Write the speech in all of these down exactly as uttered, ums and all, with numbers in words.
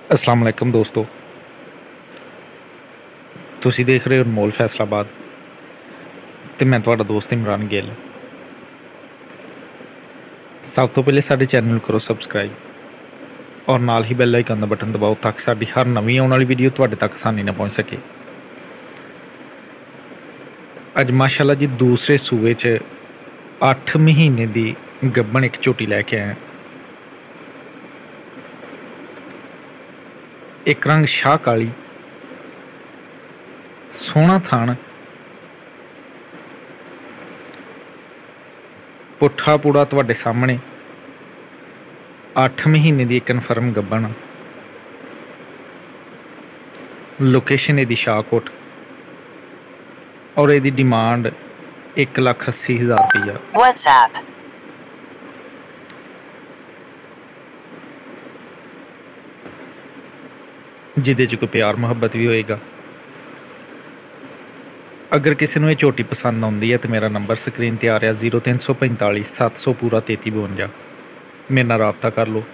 अस्सलाम वालेकुम दोस्तों, तुसी देख रहे हो अनमोल फैसलाबाद ते मैं तुहाडा दोस्त इमरान गिल। सब तो पहले साडे चैनल नूं करो सबसक्राइब और नाल ही बैल आइकन दा बटन दबाओ ताकि साडी हर नवीं आउण वाली वीडियो तुहाडे तक आसानी नाल पहुंच सके। अज माशाअल्लाह जी दूसरे सूबे च अठ महीने दी गब्बन एक झोटी लैके आया। एक रंग शाह काली, सोहना थान, पुट्ठा पूड़ा तुहाडे सामने। अठ महीने दी कन्फर्म गब्बन। लोकेशन इहदी शाहकोट और इहदी डिमांड एक लख अस्सी हज़ार रुपया। WhatsApp जिहदे च कोई प्यार मुहब्बत भी होएगा। अगर किसी नूं ये झोटी पसंद आउंदी है तो मेरा नंबर स्क्रीन ते आ रहा जीरो तीन सौ पैंताली सत्त सौ पूरा तेती बवंजा। मेरे नाल राबता कर लो।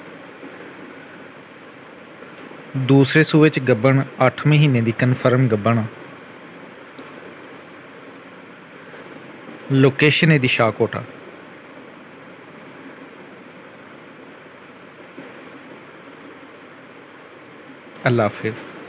दूसरे सूबे च गब्बन अठ महीने दी कन्फर्म गब्बन। लोकेशन इहदी शाहकोट। अल्लाह हाफिज़।